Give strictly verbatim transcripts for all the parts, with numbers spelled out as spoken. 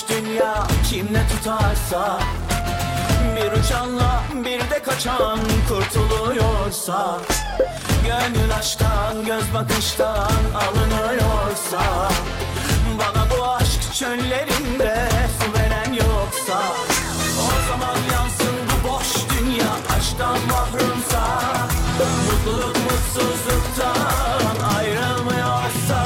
dünya kim ne tutarsa, bir uçanla bir de kaçan kurtuluyorsa, gönül aşktan göz bakıştan alınıyorsa, bana bu aşk çöllerinde su veren yoksa, o zaman yansın bu boş dünya aşktan mahrumsa, mutluluk mutsuzluktan ayrılmıyorsa,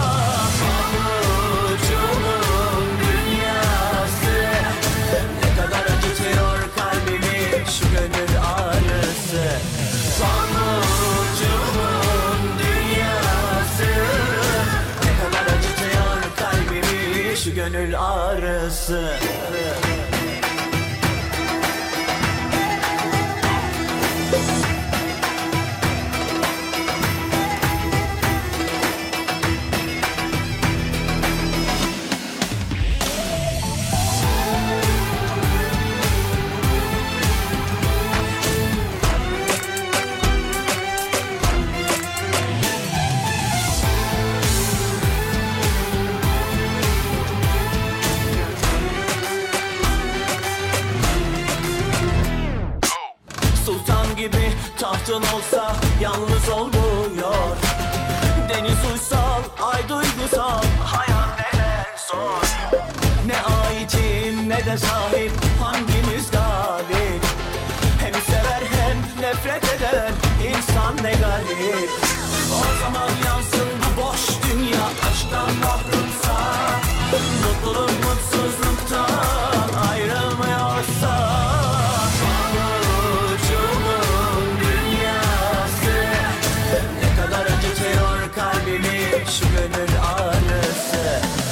pabucumun dünyası ne kadar acıtıyor kalbimi şu gönül ağrısı. Pabucumun dünyası ne kadar acıtıyor kalbimi şu gönül ağrısı. Sultan gibi tahtın olsa yalnız olmuyor. Deniz uysal, ay duygusal, hayat neden zor. Ne aitim ne de sahip, hangimiz galip? Hem sever hem nefret eder insan ne garip. O zaman yansın bu boş dünya aşktan mahrumsa, mutluluk mutsuzluktan ayrılmıyorsa, şu gönül ağrısı.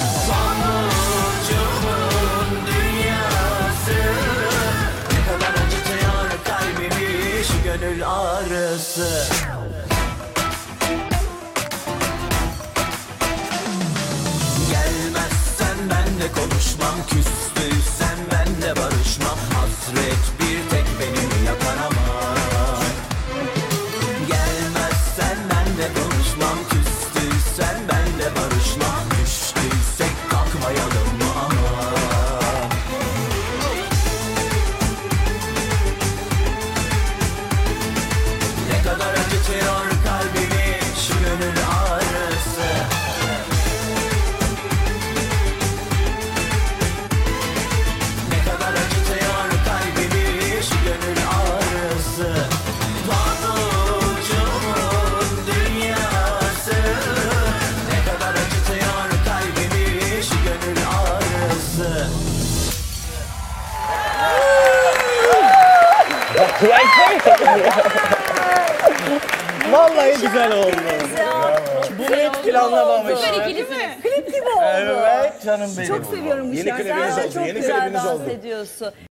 Pabucumun dünyası ne kadar acıtıyor kalbimi şu gönül ağrısı. Gelmezsen benle konuşmam, küstüysen benle barışmam, hasret bir tek benim yakar ama. Gelmezsen benle konuşmam, sen benle barışma, düştüysek kalkmayalım mı ama? Ne kadar acıtıyor kalbimi şu gönül ağrısı. Ne kadar acıtıyor kalbimi şu gönül ağrısı. Pabucumun dünyası ne kadar acıtıyor kalbimi şu gönül ağrısı. Vallahi güzel oldu. Bunu hiç planlamamıştım. Süper ikili mi? Klip gibi oldu. Evet canım benim. Çok seviyorum bu Yeni şarkıyı. klibiniz Sen de oldu, çok yeni güzel klibiniz dans oldu. ediyorsun.